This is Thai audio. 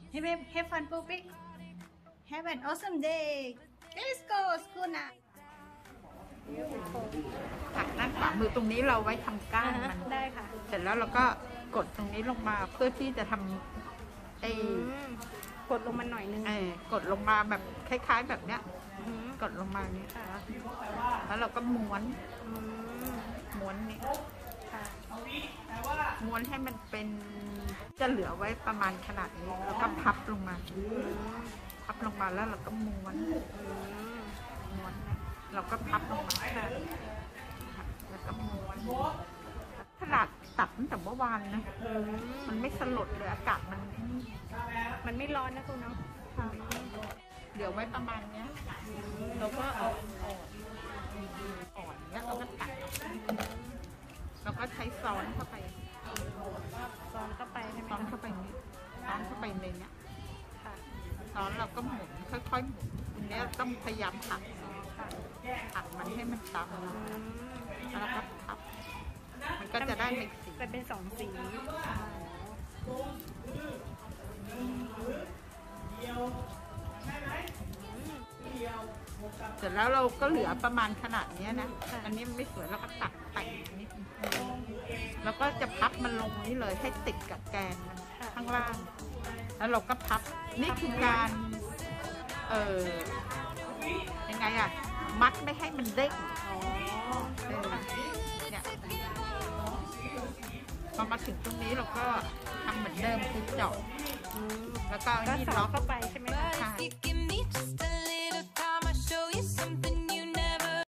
Have fun, Poopy. Have an awesome day. Let's go school now. หักด้านขวามือตรงนี้เราไว้ทำก้านมันได้ค่ะเสร็จแล้วเราก็กดตรงนี้ลงมาเพื่อที่จะทำกดลงมาหน่อยนึงกดลงมาแบบคล้ายๆแบบเนี้ยกดลงมานี้ค่ะแล้วเราก็ม้วน ม้วนนี้ค่ะม้วนให้มันเป็นจะเหลือไว้ประมาณขนาดนี้แล้วก็พับลงมาพับลงมาแล้วเราก็ม้วนม้วนนะเราก็พับลงมาแล้วก็ม้วนขนาดตัดตั้งแต่เมื่อวานนะมันไม่สลดเลยอากาศมันไม่ร้อนนะคุณเนาะเหลือไว้ประมาณเนี้ยเราก็เอาอ่อนเนี้ยเราก็ตัดเราก็ใช้ซ้อนเข้าไปซ้อนเข้าไปใช่ไหมซ้อนเข้าไปนี้ซ้อนเข้าไปในเนี้ยค่ะซ้อนเราก็หมุนค่อยๆหมุนตรงนี้ต้องพยายามหักมันให้มันตามแล้วก็พับมันก็จะได้เป็นสีเป็น2 สีเสร็จแล้วเราก็เหลือประมาณขนาดนี้นะอันนี้ไม่สวยเราก็ตัดแต่งนิดแล้วก็จะพับมันลงนี้เลยให้ติดกับแกนมันข้างล่างแล้วเราก็พับนี่คือการยังไงอะมัดไม่ให้มันเด้งเนี่ยพอมาถึงตรงนี้เราก็ทำเหมือนเดิมคือเจาะแล้วก็นี่ล็อกเข้าไปใช่ไหมคะ